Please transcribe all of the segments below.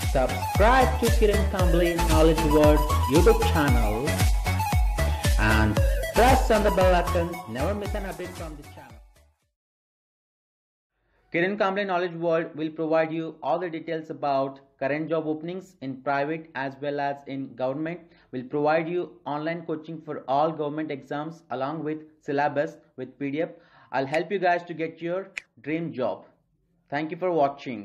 Subscribe to Kiran Kambli Knowledge World YouTube channel and press on the bell icon. Never miss an update from this channel. Kiran Kambli Knowledge World will provide you all the details about current job openings in private as well as in government. Will provide you online coaching for all government exams along with syllabus with PDF. I'll help you guys to get your dream job. Thank you for watching.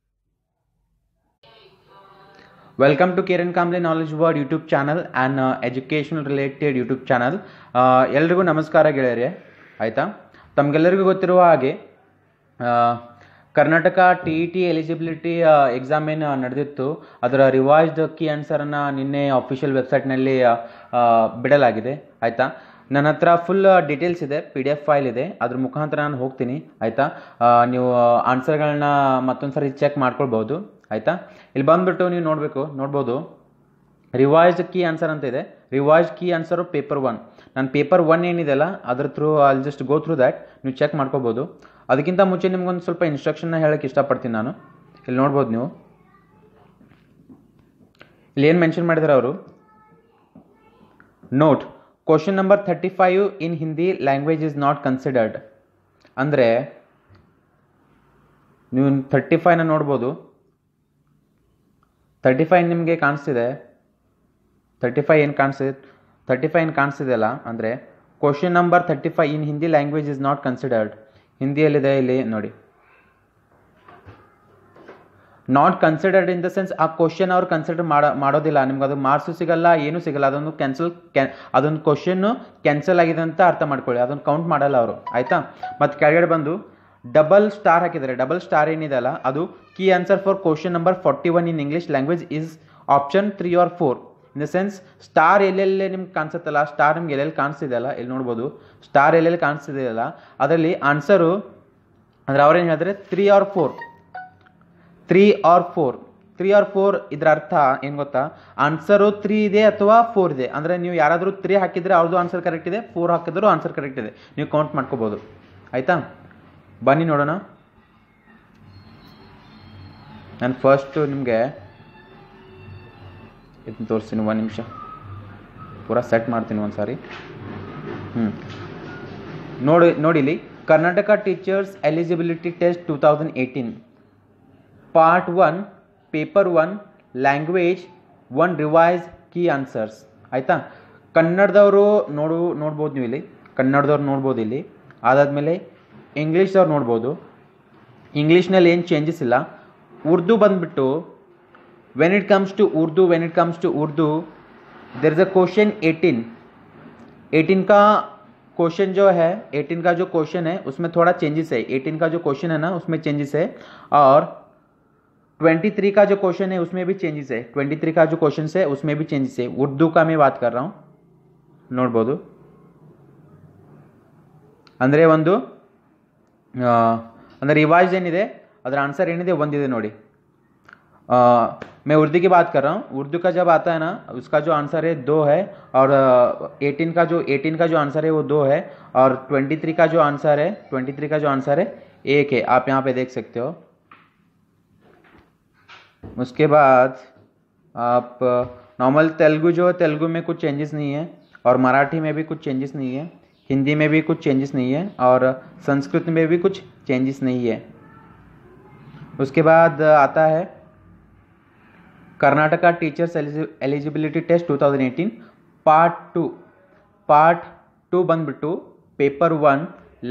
Welcome to Kiran Kambli Knowledge World YouTube channel and educational related YouTube channel. ಎಲ್ರಿಗೂ ನಮಸ್ಕಾರ ಗೆಳೆಯರೇ. ಆಯಿತಾ, ತಮಗೆಲ್ಲರಿಗೂ ಗೊತ್ತಿರುವ ಹಾಗೆ Karnataka TET eligibility exam ಏನು ನಡೆದಿತ್ತು ಅದರ ರಿವೈಸ್ಡ್ ಕೀ ಆನ್ಸರನ್ನು ನಿನ್ನೆ ಅಫಿಷಿಯಲ್ ವೆಬ್ಸೈಟ್ನಲ್ಲಿ ಬಿಡಲಾಗಿದೆ. ಆಯಿತಾ, ನನ್ನ ಹತ್ರ ಫುಲ್ ಡೀಟೇಲ್ಸ್ ಇದೆ, PDF ಫೈಲ್ ಇದೆ, ಅದ್ರ ಮುಖಾಂತರ ನಾನು ಹೋಗ್ತೀನಿ. ಆಯಿತಾ, ನೀವು ಆನ್ಸರ್ಗಳನ್ನ ಮತ್ತೊಂದು ಸರಿ ಚೆಕ್ ಮಾಡ್ಕೊಳ್ಬೋದು. ಆಯಿತಾ, ಇಲ್ಲಿ ಬಂದುಬಿಟ್ಟು ನೀವು ನೋಡ್ಬೋದು ರಿವೈಸ್ಡ್ ಕೀ ಆನ್ಸರ್ ಅಂತ ಇದೆ. Revised key answer paper 1. ನಾನು ಪೇಪರ್ 1 ಏನಿದೆಲ್ಲ ಅದ್ರ ಥ್ರೂ ಅಲ್ಲಿ ಜಸ್ಟ್ ಗೋ ಥ್ರೂ ದ್ಯಾಟ್ ನೀವು ಚೆಕ್ ಮಾಡ್ಕೋಬೋದು. ಅದಕ್ಕಿಂತ ಮುಂಚೆ ನಿಮ್ಗೊಂದು ಸ್ವಲ್ಪ ಇನ್ಸ್ಟ್ರಕ್ಷನ್ನ ಹೇಳೋಕ್ಕೆ ಇಷ್ಟಪಡ್ತೀನಿ ನಾನು. ಇಲ್ಲಿ ನೋಡ್ಬೋದು ನೀವು, ಇಲ್ಲಿ ಏನು ಮೆನ್ಷನ್ ಮಾಡಿದ್ದಾರೆ ಅವರು, note question number 35 in Hindi language is not considered. ಅಂದರೆ ನೀವು 35ನ ನೋಡ್ಬೋದು. 35 ನಿಮಗೆ ಕಾಣಿಸ್ತಿದೆ, 35 ಏನು ಕಾಣಿಸ್ತಿದೆಯಲ್ಲ, ಅಂದರೆ question number 35 in Hindi language is not considered. ಹಿಂದಿಯಲ್ಲಿದೆ, ಇಲ್ಲಿ ನೋಡಿ, not considered in the sense ಆ ಕ್ವಶನ್ ಅವ್ರು ಕನ್ಸಿಡರ್ ಮಾಡೋದಿಲ್ಲ. ನಿಮ್ಗೆ ಅದು ಮಾರ್ಕ್ಸು ಸಿಗಲ್ಲ, ಏನೂ ಸಿಗಲ್ಲ. ಅದೊಂದು ಕ್ವಶನ್ನು ಕ್ಯಾನ್ಸಲ್ ಆಗಿದೆ ಅಂತ ಅರ್ಥ ಮಾಡ್ಕೊಳ್ಳಿ, ಅದನ್ನು ಕೌಂಟ್ ಮಾಡಲ್ಲ ಅವರು. ಆಯಿತಾ, ಮತ್ತು ಕೆಳಗಡೆ ಬಂದು ಡಬಲ್ ಸ್ಟಾರ್ ಹಾಕಿದ್ದಾರೆ. ಡಬಲ್ ಸ್ಟಾರ್ ಏನಿದೆಯಲ್ಲ ಅದು key answer for question number 41 in English language is option 3 or 4. In the sense star ಎಲ್ಲೆಲ್ಲೇ ನಿಮ್ಗೆ ಕಾಣಿಸುತ್ತಲ್ಲ, ಸ್ಟಾರ್ ನಿಮ್ಗೆ ಎಲ್ಲೆಲ್ಲಿ ಕಾಣಿಸ್ತಿದೆಯಲ್ಲ, ಇಲ್ಲಿ ನೋಡ್ಬೋದು ಸ್ಟಾರ್ ಎಲ್ಲೆಲ್ಲಿ ಕಾಣಿಸ್ತಿದೆಯಲ್ಲ ಅದರಲ್ಲಿ ಆನ್ಸರು ಅಂದರೆ ಅವ್ರೇನು ಹೇಳಿದ್ರೆ 3 or 4. 3 or 4 ಇದರ ಅರ್ಥ ಏನು ಗೊತ್ತಾ, ಆನ್ಸರು 3 ಇದೆ ಅಥವಾ 4 ಇದೆ. ಅಂದರೆ ನೀವು ಯಾರಾದರೂ 3 ಹಾಕಿದರೆ ಅವ್ರದ್ದು ಆನ್ಸರ್ ಕರೆಕ್ಟ್ ಇದೆ, 4 ಹಾಕಿದ್ರು ಆನ್ಸರ್ ಕರೆಕ್ಟ್ ಇದೆ, ನೀವು ಕೌಂಟ್ ಮಾಡ್ಕೋಬೋದು. ಆಯಿತಾ, ಬನ್ನಿ ನೋಡೋಣ. ನಾನು ಫಸ್ಟು ನಿಮಗೆ ಇದನ್ನು ತೋರಿಸ್ತೀನಿ, 1 ನಿಮಿಷ ಪೂರಾ ಸೆಟ್ ಮಾಡ್ತೀನಿ ಒಂದು ಸಾರಿ. ನೋಡಿಲಿ, Karnataka teachers eligibility test 2018 part 1 paper 1 language 1 revise key answers. ಆಯಿತಾ, ಕನ್ನಡದವರು ನೋಡ್ಬೋದು ನೀವು ಇಲ್ಲಿ, ಕನ್ನಡದವ್ರು ನೋಡ್ಬೋದು ಇಲ್ಲಿ. ಅದಾದಮೇಲೆ ಇಂಗ್ಲೀಷ್ದವ್ರು ನೋಡ್ಬೋದು. ಇಂಗ್ಲೀಷ್ನಲ್ಲಿ ಏನು ಚೇಂಜಸ್ ಇಲ್ಲ. ಉರ್ದು ಬಂದುಬಿಟ್ಟು when it comes to Urdu there is a question 18 का क्वेश्चन जो है, 18 का जो क्वेश्चन है उसमें थोड़ा चेंजेस है. 18 का जो क्वेश्चन है ना उसमें चेंजेस है, और 23 का जो क्वेश्चन है उसमें भी चेंजेस है. 23 का जो क्वेश्चन है उसमें भी चेंजेस है. उर्दू का मैं बात कर रहा हूँ, ನೋಡ್ಬೋದು. ಅಂದರೆ ಒಂದು ಅಂದರೆ ರಿವೈಸ್ ಏನಿದೆ ಅದರ ಆನ್ಸರ್ ಏನಿದೆ ಒಂದಿದೆ ನೋಡಿ. मैं उर्दू की बात कर रहा हूँ. उर्दू का जब आता है ना उसका जो आंसर है 2 है, और 18 का जो आंसर है वो 2 है, और 23 का जो आंसर है 1 है. आप यहाँ पे देख सकते हो. उसके बाद आप नॉर्मल तेलुगु में कुछ चेंजेस नहीं है, और मराठी में भी कुछ चेंजेस नहीं है, हिंदी में भी कुछ चेंजेस नहीं है, और संस्कृत में भी कुछ चेंजेस नहीं है. उसके बाद आता है Karnataka teachers eligibility test 2018 part 2 ಬಂದ್ಬಿಟ್ಟು paper 1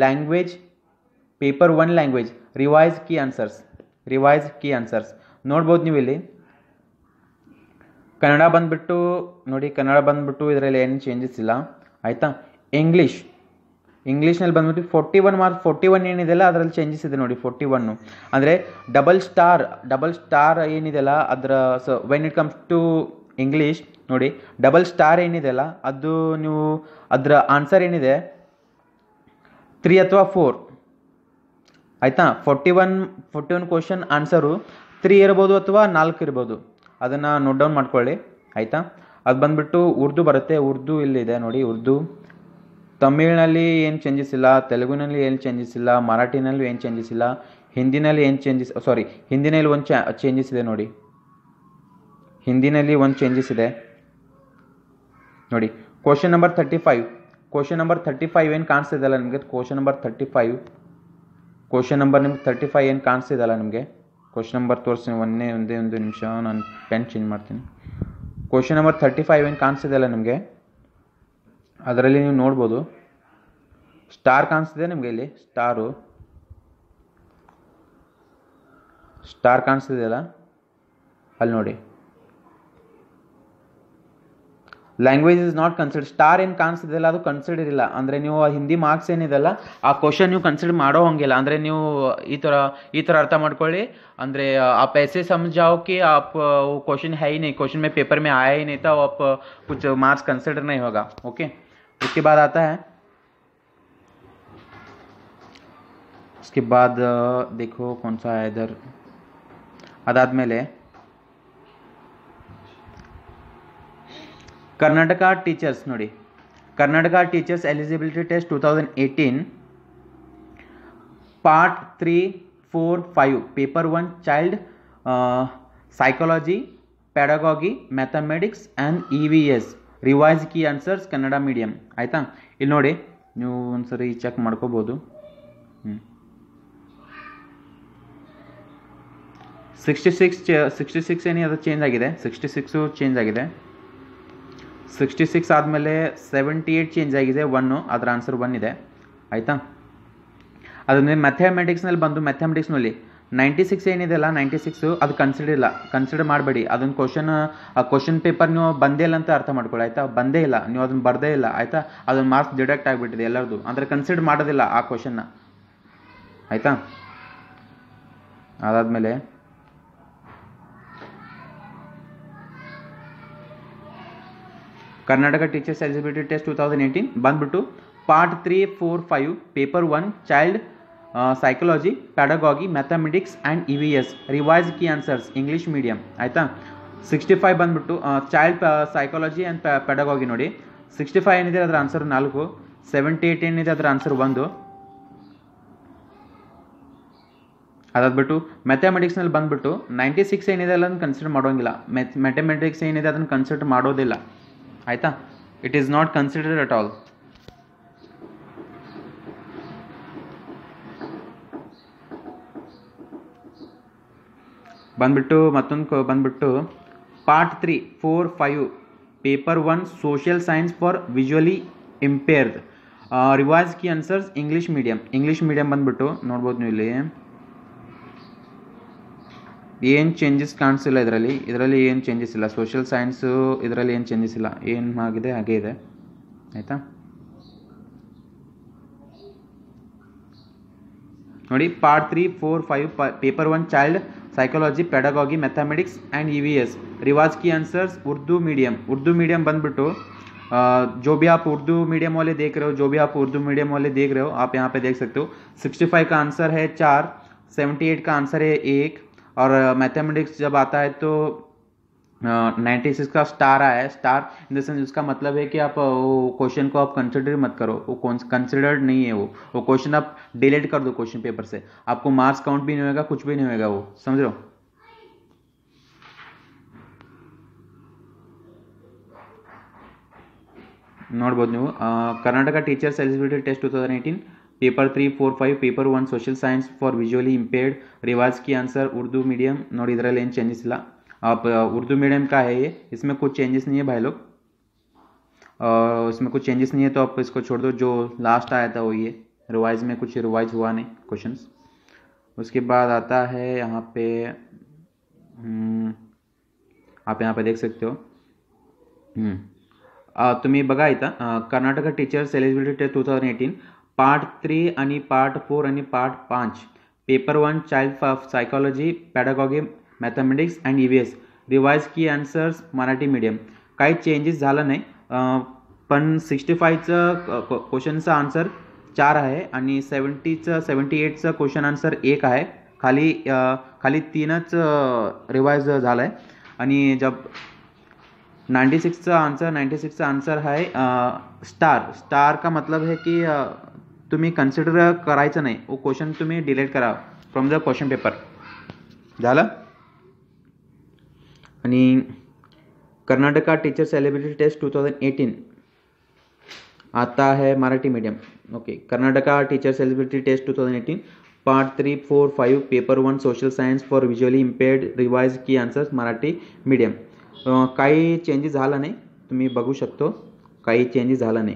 language revise key answers ನೋಡ್ಬೋದು ನೀವು ಇಲ್ಲಿ. ಕನ್ನಡ ಬಂದ್ಬಿಟ್ಟು ನೋಡಿ, ಕನ್ನಡ ಬಂದ್ಬಿಟ್ಟು ಇದರಲ್ಲಿ ಏನು ಚೇಂಜಸ್ ಇಲ್ಲ. ಆಯಿತಾ, ಇಂಗ್ಲೀಷ್ನಲ್ಲಿ ಬಂದ್ಬಿಟ್ಟು 41 ಏನಿದೆಯಲ್ಲ ಅದರಲ್ಲಿ ಚೇಂಜಸ್ ಇದೆ ನೋಡಿ. 41 ಅಂದರೆ ಡಬಲ್ ಸ್ಟಾರ್ ಏನಿದೆಯಲ್ಲ ಅದರ when it comes to English ನೋಡಿ, ಡಬಲ್ ಸ್ಟಾರ್ ಏನಿದೆಯಲ್ಲ ಅದು ನೀವು ಅದರ ಆನ್ಸರ್ ಏನಿದೆ 3 ಅಥವಾ 4. ಆಯಿತಾ, 41 ಕ್ವಶನ್ ಆನ್ಸರು 3 ಇರ್ಬೋದು ಅಥವಾ 4 ಇರ್ಬೋದು, ಅದನ್ನು ನೋಟ್ ಡೌನ್ ಮಾಡ್ಕೊಳ್ಳಿ. ಆಯಿತಾ, ಅದು ಬಂದುಬಿಟ್ಟು ಉರ್ದು ಬರುತ್ತೆ. ಉರ್ದು ಇಲ್ಲಿದೆ ನೋಡಿ, ಉರ್ದು. ತಮಿಳಿನಲ್ಲಿ ಏನು ಚೇಂಜಸ್ ಇಲ್ಲ, ತೆಲುಗುನಲ್ಲಿ ಏನು ಚೇಂಜಸ್ ಇಲ್ಲ, ಮರಾಠಿನಲ್ಲಿ ಏನು ಚೇಂಜಸ್ ಇಲ್ಲ, ಹಿಂದಿನಲ್ಲಿ ಏನು ಚೇಂಜಸ್, ಹಿಂದಿನಲ್ಲಿ ಒಂದು ಚೇಂಜಸ್ ಇದೆ ನೋಡಿ. ಹಿಂದಿನಲ್ಲಿ ಒಂದು ಚೇಂಜಸ್ ಇದೆ ನೋಡಿ. ಕ್ವಶನ್ ನಂಬರ್ 35 ಏನು ಕಾಣಿಸ್ತಿದೆಯಲ್ಲ ನಿಮಗೆ, ಕ್ವಶನ್ ನಂಬರ್ 35 ನಿಮ್ಗೆ 35 ಏನು ಕಾಣಿಸ್ತಿದೆಯಲ್ಲ ನಿಮಗೆ, ಕ್ವಶನ್ ನಂಬರ್ ತೋರಿಸ್ತೀನಿ. ಒಂದೇ ಒಂದು ನಿಮಿಷ, ನಾನು ಪೆನ್ ಚೇಂಜ್ ಮಾಡ್ತೀನಿ. ಕ್ವಶನ್ ನಂಬರ್ 35 ಏನು ಕಾಣಿಸ್ತಿದೆಯಲ್ಲ ನಿಮಗೆ, ಅದರಲ್ಲಿ ನೀವು ನೋಡ್ಬೋದು ಸ್ಟಾರ್ ಕಾಣಿಸ್ತಿದೆ ನಿಮಗೆ. ಇಲ್ಲಿ ಸ್ಟಾರ್ ಕಾಣಿಸ್ತಿದೆಯಲ್ಲ, ಅಲ್ಲಿ ನೋಡಿ, language is not consider. Star ಏನು ಕಾಣಿಸ್ತಿದೆಯಲ್ಲ ಅದು ಕನ್ಸಿಡರ್ ಇಲ್ಲ. ಅಂದರೆ ನೀವು ಹಿಂದಿ ಮಾರ್ಕ್ಸ್ ಏನಿದೆಲ್ಲ ಆ ಕ್ವಶನ್ ನೀವು ಕನ್ಸಿಡರ್ ಮಾಡೋ ಹಂಗಿಲ್ಲ. ಅಂದರೆ ನೀವು ಈ ಥರ ಅರ್ಥ ಮಾಡ್ಕೊಳ್ಳಿ. ಅಂದರೆ आप ऐसे समझ जाओ कि आप वो क्वेश्चन है ही नहीं, क्वेश्चन में पेपर में आया ही नहीं था, आप कुछ मार्क्स कंसिडर नहीं होगा. ओके, उसके बाद आता है, उसके बाद देखो कौन सा है इधर. ಅದಾದಮೇಲೆ ಕರ್ನಾಟಕ ಟೀಚರ್ಸ್ ನೋಡಿ, Karnataka teachers eligibility test 2018 part 3, 4, 5 paper 1 child psychology, pedagogy, mathematics and EVS revise key answers Kannada medium. ಆಯಿತಾ, ಇಲ್ಲಿ ನೋಡಿ ನೀವು ಒಂದ್ಸರಿ ಚೆಕ್ ಮಾಡ್ಕೋಬೋದು. 66 ಏನೇ ಅದು ಚೇಂಜ್ ಆಗಿದೆ, 66 ಚೇಂಜ್ ಆಗಿದೆ. 66 ಆದಮೇಲೆ 78 ಚೇಂಜ್ ಆಗಿದೆ, 1 ಅದರ ಆನ್ಸರ್ 1 ಇದೆ. ಆಯಿತಾ, ಅದಾದಮೇಲೆ ಮ್ಯಾಥಮೆಟಿಕ್ಸ್ನಲ್ಲಿ ಬಂದು, ಮ್ಯಾಥಮೆಟಿಕ್ಸ್ನಲ್ಲಿ 96 ಏನಿದೆಯಲ್ಲ, 96 ಅದು ಕನ್ಸಿಡರ್ ಮಾಡಬೇಡಿ. ಅದೊಂದು ಕ್ವಶನ್ ಪೇಪರ್ ನೀವು ಬಂದೇ ಇಲ್ಲ ಅಂತ ಅರ್ಥ ಮಾಡ್ಕೊಳ್ಳಿ. ಆಯಿತಾ, ಬಂದೇ ಇಲ್ಲ, ನೀವು ಅದನ್ನು ಬರ್ದೇ ಇಲ್ಲ. ಆಯಿತಾ, ಅದೊಂದು ಮಾರ್ಕ್ಸ್ ಡಿಡಕ್ಟ್ ಆಗಿಬಿಟ್ಟಿದೆ ಎಲ್ಲರದು. ಅಂದರೆ ಕನ್ಸಿಡರ್ ಮಾಡೋದಿಲ್ಲ ಆ ಕ್ವಶನ್ನ. ಆಯಿತಾ, ಅದಾದಮೇಲೆ ಕರ್ನಾಟಕ ಟೀಚರ್ಸ್ ಎಲಿಜಿಬಿಲಿಟಿ ಟೆಸ್ಟ್ 2018 ಬಂದ್ಬಿಟ್ಟು part 3, 4, 5 paper 1 child psychology, pedagogy, mathematics and EVS revise key answers English medium. ಆಯಿತಾ, 65 ಬಂದ್ಬಿಟ್ಟು ಚೈಲ್ಡ್ ಸೈಕಾಲಜಿ ಆ್ಯಂಡ್ ಪ್ಯಾಡಗಾಗಿ ನೋಡಿ. 65 ಏನಿದೆ ಅದರ ಆನ್ಸರ್ 4, 78 ಏನಿದೆ ಅದರ ಆನ್ಸರ್ 1. ಅದಾದ್ಬಿಟ್ಟು ಮ್ಯಾಥಮೆಟಿಕ್ಸ್ನಲ್ಲಿ ಬಂದ್ಬಿಟ್ಟು 96 ಏನಿದೆ ಅಲ್ಲ ಅದನ್ನು ಕನ್ಸಿಡರ್ ಮಾಡೋಂಗಿಲ್ಲ. ಮ್ಯಾಥಮೆಟಿಕ್ಸ್ ಏನಿದೆ ಅದನ್ನು ಕನ್ಸಿಡರ್ ಮಾಡೋದಿಲ್ಲ. ಆಯಿತಾ, it is not considered at all. ಬಂದ್ಬಿಟ್ಟು part 3, 4, 5 paper 1 social science for visually impaired revise key answers English medium ಬಂದ್ಬಿಟ್ಟು ನೋಡ್ಬೋದು ನೀವು. ಇಲ್ಲಿ ಏನು ಚೇಂಜಸ್ ಕಾಣಿಸಿಲ್ಲ ಇದರಲ್ಲಿ ಏನು ಚೇಂಜಸ್ ಇಲ್ಲ. ಸೋಷಿಯಲ್ ಸೈನ್ಸು ಇದರಲ್ಲಿ ಏನು ಚೇಂಜಸ್ ಇಲ್ಲ, ಏನು ಆಗಿದೆ ಹಾಗೆ ಇದೆ. ಆಯಿತಾ, ನೋಡಿ part 3, 4, 5 paper 1 child psychology pedagogy mathematics and EVS revise की आंसर्स उर्दू मीडियम बंदबिಟ್ಟು जो भी आप उर्दू मीडियम वाले देख रहे हो, आप यहाँ पे देख सकते हो. 65 का आंसर है 4, 78 का आंसर है 1 और मैथमेटिक्स जब आता है तो 96 का स्टार आया है. स्टार इन द सेंस उसका मतलब है कि आप वो क्वेश्चन को आप कंसिडर मत करो, वो कंसिडर्ड नहीं है. वो क्वेश्चन आप डिलीट कर दो क्वेश्चन पेपर से, आपको मार्क्स काउंट भी नहीं होगा, कुछ भी नहीं होगा. वो समझ रहे हो. ನೋಡ್ಬೋದು ನೀವು. Karnataka teachers eligibility test 2018 paper 3, 4, 5 paper 1 social science for visually impaired revise key answer Urdu medium. ನೋಡಿ ಇದರಲ್ಲಿ ಏನು ಚೇಂಜಸ್ ಇಲ್ಲ. आप उर्दू मीडियम का है ये, इसमें कुछ चेंजेस नहीं है भाई लोग. इसमें कुछ चेंजेस नहीं है तो आप इसको छोड़ दो. जो लास्ट आया था वो ये रिवाइज में कुछ रिवाइज हुआ नहीं क्वेश्चंस. उसके बाद आता है यहाँ पे आप यहाँ पे देख सकते हो. तुम्ही बघा इथं Karnataka teachers eligibility test 2018 part 3 आणि पार्ट 4 आणि part 5 paper 1 child psychology pedagogy mathematics and EVS revise key answers Marathi medium. काही चेंजेस झालं नाही, पण 65चं क्वेश्चनचं आन्सर 4 आहे आणि 78चं क्वेश्चन आन्सर 1 आहे. खाली 3च रिवाइज झालं आहे. आणि जब 96चा आन्सर है स्टार का मतलब है कि तुम्ही कन्सिडर करायचं नाही, वो क्वेश्चन तुम्ही डिलीट करा फ्रॉम द क्वेश्चन पेपर. झालं. आणि कर्नाटका टीचर्स एलिजिबिलिटी टेस्ट 2018 आता है Marathi medium. Okay, Karnataka teachers eligibility test 2018 part 3, 4, 5 paper 1 social science for visually impaired revise key answers Marathi medium. काही चेंजेस झाला नाही, तुम्ही बघू शकतो, काही चेंजेस झाला नाही.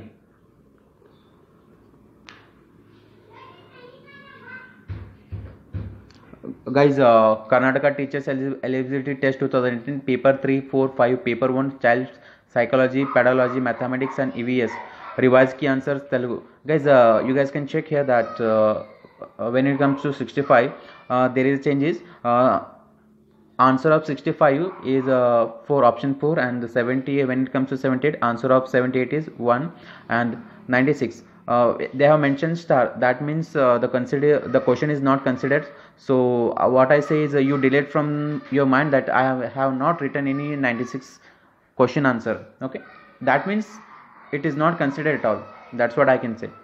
Guys, Karnataka Teachers Eligibility Test 2018 Paper 3, 4, 5 Paper 1 Child Psychology, Pedagogy, Mathematics and EVS revised key answers Telugu. Guys, you guys can check here that when it comes to 65 there is changes. Answer of 65 is for option 4 and 70. When it comes to 78, answer of 78 is 1 and 96. They have mentioned star, that means the question is not considered. So what I say is you delete from your mind that I have not written any 96 question answer. Okay, that means it is not considered at all. That's what I can say.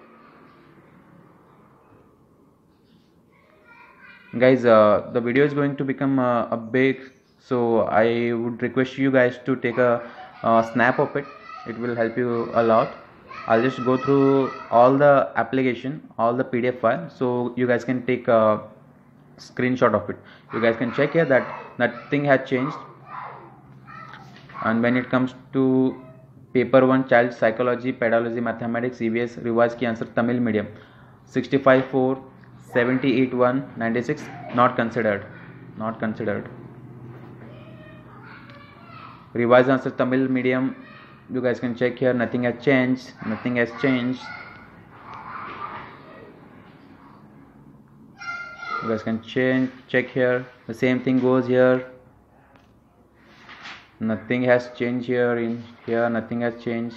Guys, the video is going to become a big, so I would request you guys to take a snap of it. It will help you a lot. I'll just go through all the application, all the PDF file, so you guys can take a screenshot of it. You guys can check here that nothing has changed. And when it comes to paper 1 child psychology, pedagogy, mathematics, EVS revised key answer Tamil medium 65 4, 78 1, 96 not considered. Revised answer Tamil medium, you guys can check here, nothing has changed. You guys can check here, the same thing goes here. Nothing has changed here. In here nothing has changed.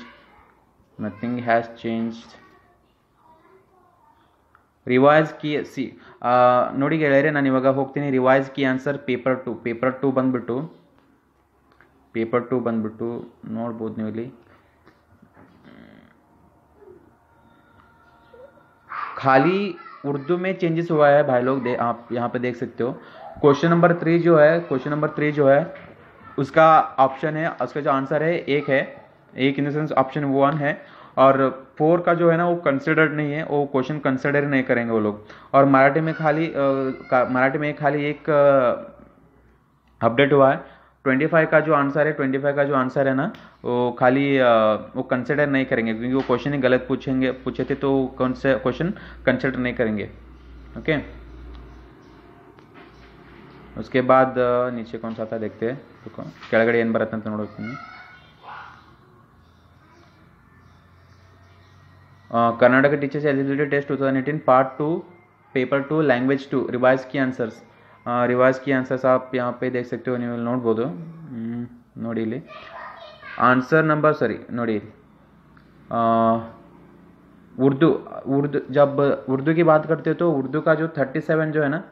Revise key ಸಿ ನೋಡಿ ಗೆಳೆಯರೆ, ನಾನು ಇವಾಗ ಹೋಗ್ತೀನಿ revise key answer paper 2 ಬಂದ್ಬಿಟ್ಟು ನೋಡ್ಬೋದು ನೀವು ಇಲ್ಲಿ. खाली उर्दू में चेंजेस हुआ है भाई लोग, आप यहाँ पे देख सकते हो. क्वेश्चन नंबर 3 जो है उसका ऑप्शन है, उसका जो आंसर है एक इन द सेंस ऑप्शन 1 है, और 4 का जो है ना वो कंसिडर्ड नहीं है, वो क्वेश्चन कंसिडर नहीं करेंगे वो लोग. और मराठी में खाली एक अपडेट हुआ है. 25 का जो आंसर है ना वो खाली वो कंसिडर नहीं करेंगे, क्योंकि वो क्वेश्चन ही गलत पूछे थे, तो कौन से क्वेश्चन कंसिडर नहीं करेंगे. ओके, उसके बाद नीचे कौन सा था देखते हैं. ಕೆಳಗಡೆ ಏನು ಬರುತ್ತೆ ಅಂತ ನೋಡ್ತೀನಿ. Karnataka teachers eligibility test 2018 part 2 paper 2 language 2 revise key answers आप यहाँ पे देख सकते हो, ನೀವು ನೋಡ್ಬೋದು. ನೋಡಿ ಇಲ್ಲಿ आंसर नंबर ನೋಡಿ उर्दू जब उर्दू की बात करते हो तो उर्दू का जो 37 जो है ना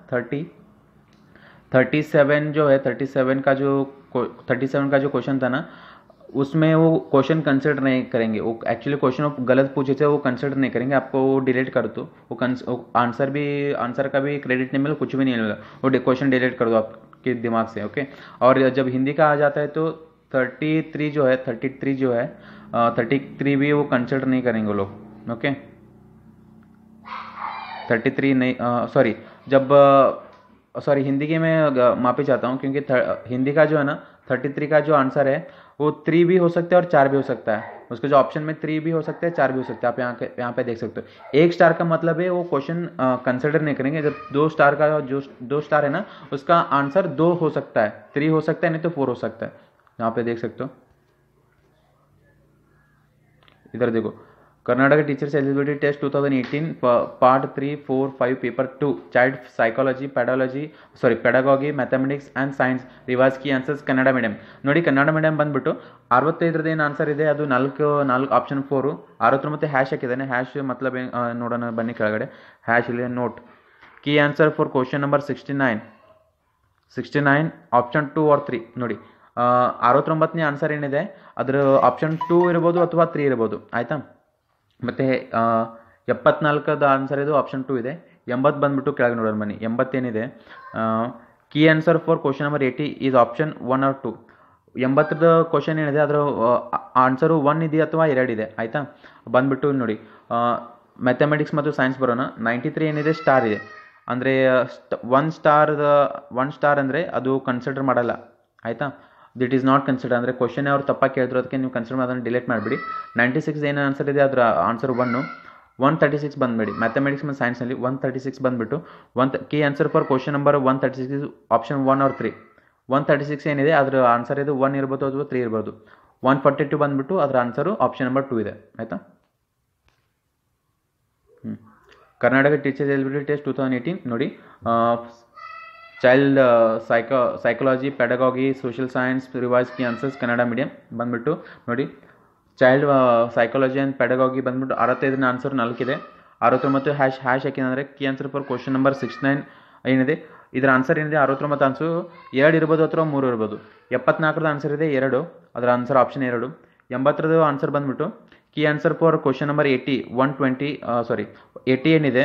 37 का जो क्वेश्चन था ना, उसमें वो क्वेश्चन कंसिडर नहीं करेंगे. वो एक्चुअली क्वेश्चन गलत पूछे थे, वो कंसिडर नहीं करेंगे. आपको वो डिलीट कर दो, वो आंसर का भी क्रेडिट नहीं मिला, कुछ भी नहीं मिला, वो क्वेश्चन डिलीट कर दो आपके दिमाग से. ओके, और जब हिंदी का आ जाता है तो 33 भी वो कंसिडर नहीं करेंगे वो लोग. ओके, 33 नहीं, हिंदी की मैं माफी चाहता हूँ, क्योंकि हिंदी का जो है ना 33 का जो आंसर है वो 3 भी हो सकता है और 4 भी हो सकता है. उसके जो ऑप्शन में 3 भी हो सकते हैं, 4 भी हो सकते हैं. आप यहाँ पे देख सकते हो. 1 स्टार का मतलब है वो क्वेश्चन कंसिडर नहीं करेंगे. जब 2 स्टार का जो 2 स्टार है ना, उसका आंसर 2 हो सकता है, 3 हो सकता है, नहीं तो 4 हो सकता है. यहाँ पे देख सकते हो, इधर देखो. Karnataka teachers eligibility test 2018 part 3, 4, 5 paper 2 child psychology, pedagogy, mathematics and science revise key answers Kannada medium. ನೋಡಿ, ಕನ್ನಡ ಮೀಡಿಯಂ ಬಂದ್ಬಿಟ್ಟು 65 ಏನು ಆನ್ಸರ್ ಇದೆ, ಅದು 4 ಆಪ್ಷನ್ 4. 69 ಹ್ಯಾಶ್ ಹಾಕಿದ್ದಾನೆ. ಹ್ಯಾಶ್ ಮತ್ಲಬ್ ನೋಡೋಣ ಬನ್ನಿ ಕೆಳಗಡೆ. ಹ್ಯಾಶ್ ಇಲ್ಲಿ note key answer for question number 69 option 2 or 3. ನೋಡಿ, 69ನೇ ಆನ್ಸರ್ ಏನಿದೆ ಅದರ ಆಪ್ಷನ್ 2 ಇರ್ಬೋದು ಅಥವಾ 3 ಇರ್ಬೋದು. ಆಯಿತಾ, ಮತ್ತು 74ದ ಆನ್ಸರ್ ಇದು ಆಪ್ಷನ್ 2 ಇದೆ. 80 ಬಂದ್ಬಿಟ್ಟು ಕೆಳಗೆ ನೋಡೋಣ ಬನ್ನಿ. 80 ಏನಿದೆ, key answer for question number 80 is option 1 or 2. 80ದ ಕ್ವಶನ್ ಏನಿದೆ ಅದರ ಆನ್ಸರು 1 ಇದೆ ಅಥವಾ 2 ಇದೆ ಆಯಿತಾ. ಬಂದುಬಿಟ್ಟು ನೋಡಿ ಮ್ಯಾಥಮೆಟಿಕ್ಸ್ ಮತ್ತು ಸೈನ್ಸ್ ಬರೋಣ. 93 ಏನಿದೆ ಸ್ಟಾರ್ ಇದೆ, ಅಂದರೆ 1 ಸ್ಟಾರ್ ಅಂದರೆ ಅದು ಕನ್ಸಿಡರ್ ಮಾಡಲ್ಲ ಆಯಿತಾ. ದಿಟ್ ಈಸ್ ನಾಟ್ ಕನ್ಸಿಡರ್, ಅಂದರೆ ಕ್ವಶನ್ ಅವ್ರು ತಪ್ಪಾಗಿ ಕೇಳಿದ್ರು ಅದಕ್ಕೆ ನೀವು ಕನ್ಸಿಡರ್ ಅದನ್ನು ಡಿಲೀಟ್ ಮಾಡಿಬಿಡಿ. 96 ಏನು ಆನ್ಸರ್ ಇದೆ ಅದರ ಆನ್ಸರ್ 136 ಬಂದುಬೇಡಿ. ಮ್ಯಾಥಮೆಟಿಕ್ಸ್ ಮತ್ತು ಸೈನ್ಸಲ್ಲಿ 136 ಬಂದುಬಿಟ್ಟು key answer for question number 136 is option 1 or 3. 136 ಏನಿದೆ ಅದರ ಆನ್ಸರ್ ಇದು 1 ಇರ್ಬೋದು ಅಥವಾ 3 ಇರ್ಬೋದು. 142 ಬಂದುಬಿಟ್ಟು ಅದರ ಆನ್ಸರು ಆಪ್ಷನ್ ನಂಬರ್ 2 ಇದೆ ಆಯಿತಾ. ಕರ್ನಾಟಕ ಟೀಚರ್ಸ್ ಎಲಿಜಿಬಿಲಿಟಿ ಟೆಸ್ಟ್ 2018 ನೋಡಿ. Child psychology, pedagogy, social science, revise key answers Kannada medium ಬಂದುಬಿಟ್ಟು ನೋಡಿ. ಚೈಲ್ಡ್ ಸೈಕಾಲಜಿ ಆ್ಯಂಡ್ ಪೆಡಗಾಗಿ ಬಂದುಬಿಟ್ಟು 65 ಆನ್ಸರ್ 4 ಇದೆ. 69 ಹ್ಯಾಶ್ ಹಾಕಿದಂದರೆ key answer for question number 69 ಏನಿದೆ ಇದರ ಆನ್ಸರ್ ಏನಿದೆ 69 ಆನ್ಸರು 2 ಇರ್ಬೋದು ಅಥವಾ 3 ಇರ್ಬೋದು. 74ದ ಆನ್ಸರ್ ಇದೆ 2, ಅದರ ಆನ್ಸರ್ ಆಪ್ಷನ್ 2. 80ದ ಆನ್ಸರ್ ಬಂದುಬಿಟ್ಟು key answer for question number 80 ಏನಿದೆ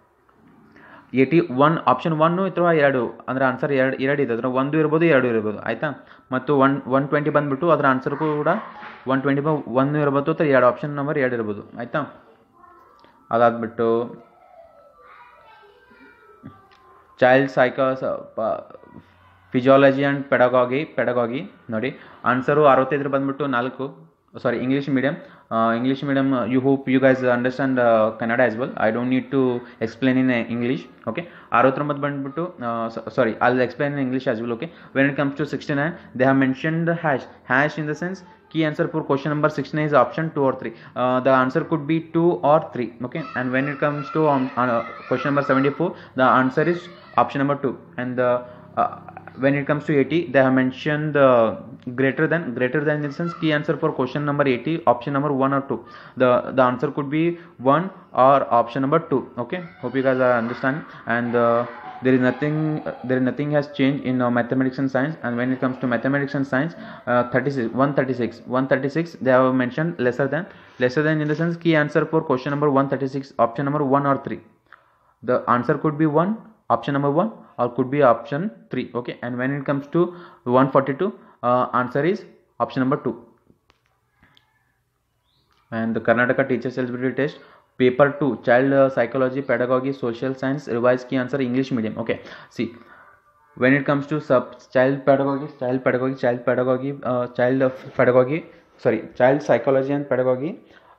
81 ಆಪ್ಷನ್ 1 ಅಥವಾ 2 ಅಂದರೆ ಆನ್ಸರ್ 2 ಇದೆ, ಅದರ 1 ಇರ್ಬೋದು 2 ಇರ್ಬೋದು ಆಯಿತಾ. ಮತ್ತು 120 ಬಂದುಬಿಟ್ಟು ಅದರ ಆನ್ಸರ್ ಕೂಡ 120 1 ಇರ್ಬೋದು ಅಥವಾ 2 ಆಪ್ಷನ್ ನಂಬರ್ 2 ಇರ್ಬೋದು ಆಯಿತಾ. ಅದಾದ್ಬಿಟ್ಟು ಚೈಲ್ಡ್ ಫಿಸಿಯಾಲಜಿ ಆ್ಯಂಡ್ ಪೆಡಗಾಗಿ ನೋಡಿ. ಆನ್ಸರು 65 ಬಂದುಬಿಟ್ಟು 4. English medium, you hope you guys understand Kannada as well. I don't need to explain in English. Okay, 69 ಬಂದ್ಬಿಟ್ಟು I'll explain in English as well. Okay, when it comes to 69 they have mentioned hash in the sense key answer for question number 69 is option 2 or 3. The answer could be 2 or 3. Okay, and when it comes to question number 74 the answer is option number 2. And when it comes to 80 they have mentioned greater than in the sense key answer for question number 80 option number 1 or 2. The answer could be 1 or option number 2. Okay, hope you guys are understanding. And there is nothing has changed in mathematics and science. And when it comes to mathematics and science 136 they have mentioned lesser than in the sense key answer for question number 136 option number 1 or 3. The answer could be 1 option number 1 or could be option 3. Okay, and when it comes to 142 answer is option number 2. And the Karnataka teachers eligibility test paper 2 child psychology, pedagogy, social science, revised key answer English medium. Okay, see, when it comes to child psychology and pedagogy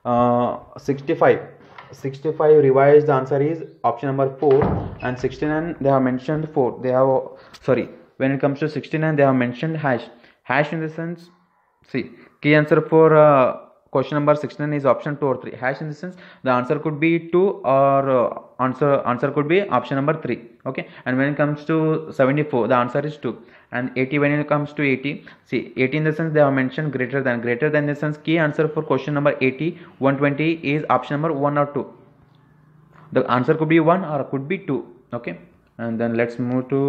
65 revised the answer is option number 4. And 69 they have mentioned 4. When it comes to 69 they have mentioned hash in the sense, see, key answer for question number 69 is option 2 or 3. Hash in the sense the answer could be 2 or answer could be option number 3. Okay, and when it comes to 74 the answer is 2. And 80, when it comes to 80, see, 80 in the sense they have mentioned greater than in the sense key answer for question number 80 120 is option number 1 or 2. The answer could be 1 or could be 2. Okay, and then let's move to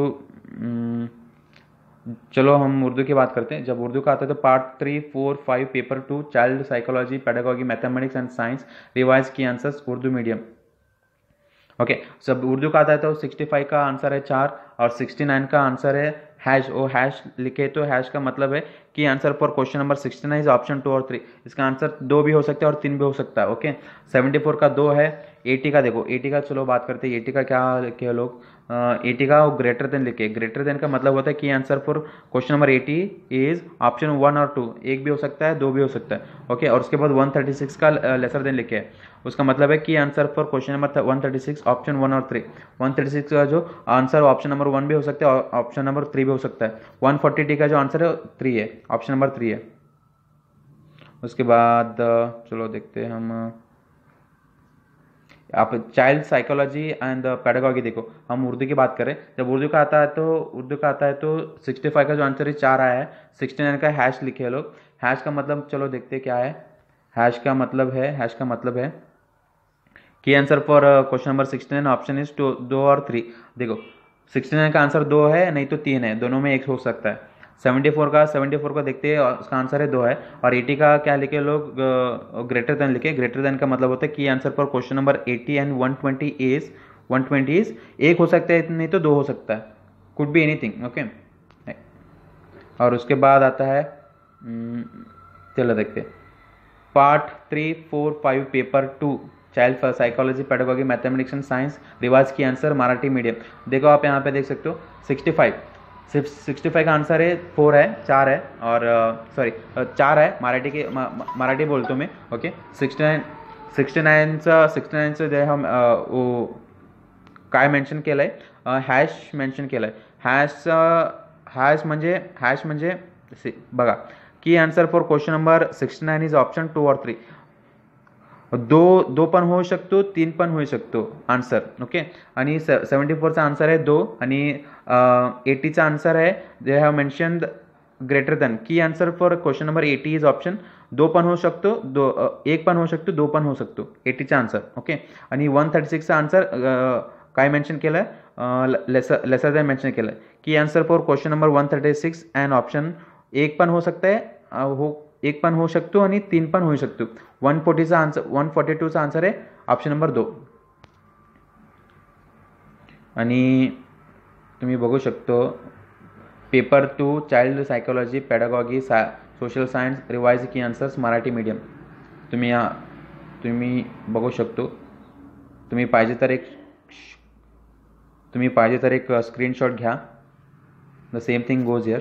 चलो हम उर्दू की बात करते हैं. जब उर्दू का आता है तो part 3, 4, 5 paper 2 child psychology, pedagogy, mathematics and science, revise key answers Urdu medium. Okay, सब उर्दू का आता है तो 65 का आंसर है 4 और 69 का आंसर है हैश. वो हैश लिखे तो हैश का मतलब है कि answer for question number 69 is option 2 और 3. इसका आंसर 2 भी हो सकता है और 3 भी हो सकता है. ओके, 74 का 2 है. 80 का देखो, 80 का चलो बात करते हैं. 80 का क्या लिखे लोग, 80 का ग्रेटर देन लिखे. ग्रेटर देन का मतलब होता है कि answer for question number 80 is option 1 और 2. एक भी हो सकता है, 2 भी हो सकता है. ओके, और उसके बाद 136 का लेसर देन लिखे है. उसका मतलब है कि answer for question number 136 option 1 और 3. 136 का जो आंसर ऑप्शन नंबर 1 भी हो सकता है और ऑप्शन नंबर 3 भी हो सकता है. 140 का जो आंसर है 3 है, ऑप्शन नंबर 3 है. उसके बाद चलो देखते हैं हम, आप चाइल्ड साइकोलॉजी एंड पेडागॉजी देखो. हम उर्दू की बात करें, जब उर्दू का आता है तो 65 का जो आंसर है 4 आया है. 69 का हैश लिखे हैं लोग. हैश का मतलब चलो देखते हैं क्या है. हैश का मतलब है की answer for question number 69 option is 2 और 3. देखो 69 का आंसर 2 है, नहीं तो 3 है, दोनों में एक हो सकता है. 74 का देखते हैं, उसका आंसर है 2 है. और 80 का क्या लिखे लोग, ग्रेटर देन लिखे. ग्रेटर देन का मतलब होता है कि answer for question number 80 and 120 is एक हो सकता है, नहीं तो 2 हो सकता है, कुड बी एनीथिंग. ओके, और उसके बाद आता है चलो देखते part 3, 4, 5 paper 2 child psychology pedagogy mathematics and science revise key answer Marathi medium. देखो आप यहाँ पे देख सकते हो 65 सिर्फ 65 का आंसर है 4 है 4 है और सॉरी 4 है मराठी के मराठी बोलतो मैं ओके 69 जे हम वो काय मेन्शन केलं आहे हॅश मेन्शन केलं आहे हॅश म्हणजे बघा की answer for question number 69 is option 2 और 3 दो पण होऊ शकतो 3 पण होऊ शकतो आन्सर ओके आणि 74चा आन्सर आहे 2 आणि 80चा आन्सर आहे they have mentioned greater than की answer for question number 80 is option 2 पण होऊ शकतो 1 पण होऊ शकतो 2 पण होऊ शकतो 80चा आन्सर ओके आणि 136चा आन्सर काय मेन्शन केलं आहे लेसर दॅन मेन्शन केलं आहे की answer for question number 136 and option 1 पण होऊ शकतं आहे एक पण होऊ शकतो आणि 3 पण होऊ शकतो 140चा आन्सर 142चा आन्सर आहे ऑप्शन नंबर 2 आणि तुम्ही बघू शकतो paper 2 child psychology pedagogy social science revise key answers Marathi medium तुम्ही बघू शकतो तुम्ही पाहिजे तर एक स्क्रीनशॉट घ्या the same thing goes here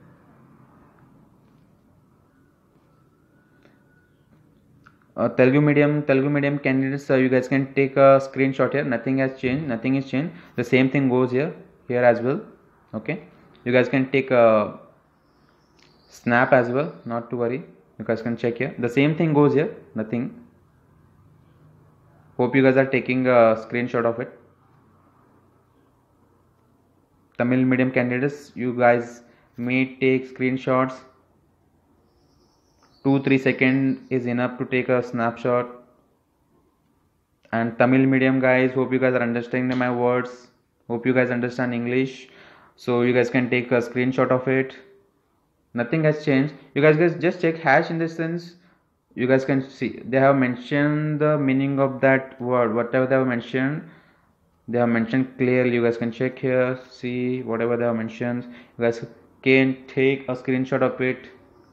Telugu medium candidates you guys can take a screenshot here. Nothing is changed. The same thing goes here as well. Okay, you guys can take a snap as well, not to worry, you guys can check here. The same thing goes here, nothing. Hope you guys are taking a screenshot of it. Tamil medium candidates, you guys may take screenshots. 2-3 seconds is enough to take a snapshot. And Tamil medium guys, hope you guys are understanding my words, hope you guys understand English, so you guys can take a screenshot of it. Nothing has changed. You guys just check hash in this sense. You guys can see they have mentioned the meaning of that word, whatever they have mentioned, they have mentioned clearly. You guys can check here, see whatever they have mentioned. You guys can take a screenshot of it.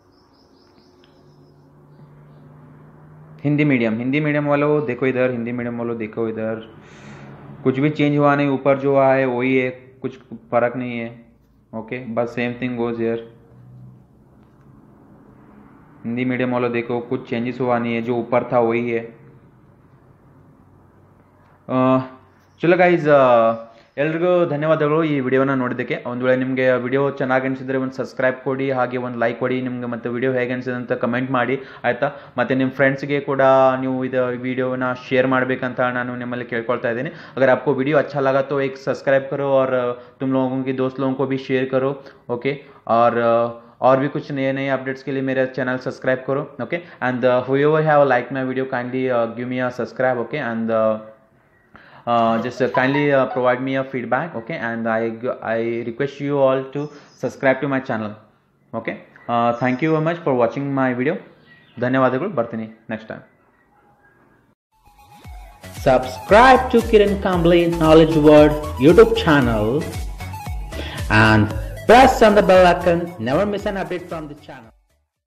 Hindi medium वालों देखो इधर, Hindi medium वालों देखो इधर, कुछ भी change हुआ नहीं, ऊपर जो हुआ है वही है, कुछ फर्क नहीं है ओके, बस same thing goes here. Hindi medium वालों देखो कुछ चेंजेस हुआ नहीं है, जो ऊपर था वही है। चलो गाइज ಎಲ್ರಿಗೂ ಧನ್ಯವಾದಗಳು ಈ ವಿಡಿಯೋನ ನೋಡಿದ್ದಕ್ಕೆ। ಒಂದು ವೇಳೆ ನಿಮಗೆ ವಿಡಿಯೋ ಚೆನ್ನಾಗಿ ಅನಿಸಿದರೆ ಒಂದು ಸಬ್ಸ್ಕ್ರೈಬ್ ಕೊಡಿ, ಹಾಗೆ ಒಂದು ಲೈಕ್ ಕೊಡಿ, ನಿಮಗೆ ಮತ್ತೆ ವಿಡಿಯೋ ಹೇಗೆ ಅನಿಸಿದೆ ಅಂತ ಕಮೆಂಟ್ ಮಾಡಿ ಆಯಿತಾ। ಮತ್ತು ನಿಮ್ಮ ಫ್ರೆಂಡ್ಸ್ಗೆ ಕೂಡ ನೀವು ಇದು ವಿಡಿಯೋನ ಶೇರ್ ಮಾಡಬೇಕಂತ ನಾನು ನಿಮ್ಮಲ್ಲಿ ಕೇಳ್ಕೊಳ್ತಾ ಇದ್ದೀನಿ। अगर आपको वीडियो अच्छा लगा तो एक सब्सक्राइब करो और तुम लोगों के दोस्त लोगों को भी शेयर करो ओके। और भी कुछ नए अपडेट्स के लिए मेरा चैनल सब्सक्राइब करो okay. And whoever have liked my video kindly give me a subscribe okay, and just kindly provide me a feedback okay, and I request you all to subscribe to my channel okay. Thank you very much for watching my video. ಧನ್ಯವಾದಗಳು, ಬರ್ತೀನಿ next time. Subscribe to Kiran Kambli Knowledge World YouTube channel and press on the bell icon. Never miss an update from the channel.